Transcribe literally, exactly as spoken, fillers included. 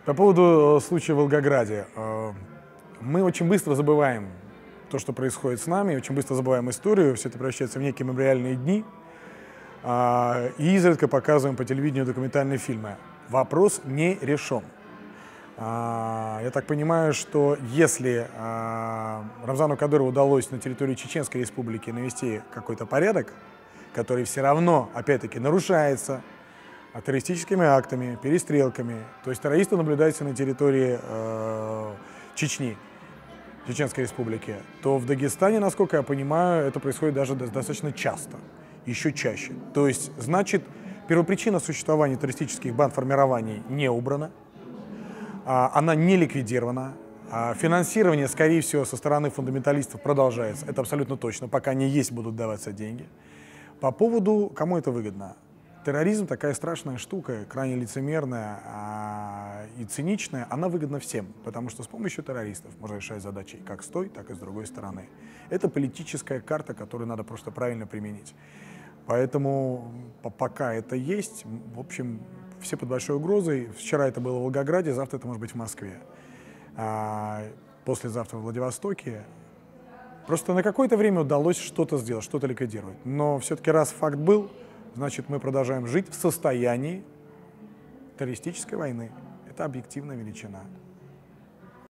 По поводу случая в Волгограде. Мы очень быстро забываем то, что происходит с нами, очень быстро забываем историю, все это превращается в некие мемориальные дни, и изредка показываем по телевидению документальные фильмы. Вопрос не решен. Я так понимаю, что если Рамзану Кадырову удалось на территории Чеченской Республики навести какой-то порядок, который все равно, опять-таки, нарушается террористическими актами, перестрелками, то есть террористы наблюдаются на территории э, Чечни, Чеченской Республики, то в Дагестане, насколько я понимаю, это происходит даже достаточно часто, еще чаще. То есть, значит, первопричина существования террористических бандформирований не убрана, а, она не ликвидирована, а финансирование, скорее всего, со стороны фундаменталистов продолжается, это абсолютно точно, пока они есть, будут даваться деньги. По поводу, кому это выгодно? Терроризм такая страшная штука, крайне лицемерная а, и циничная, она выгодна всем, потому что с помощью террористов можно решать задачи как с той, так и с другой стороны. Это политическая карта, которую надо просто правильно применить. Поэтому пока это есть, в общем, все под большой угрозой. Вчера это было в Волгограде, завтра это может быть в Москве, а, послезавтра в Владивостоке. Просто на какое-то время удалось что-то сделать, что-то ликвидировать. Но все-таки раз факт был, значит, мы продолжаем жить в состоянии террористической войны. Это объективная величина.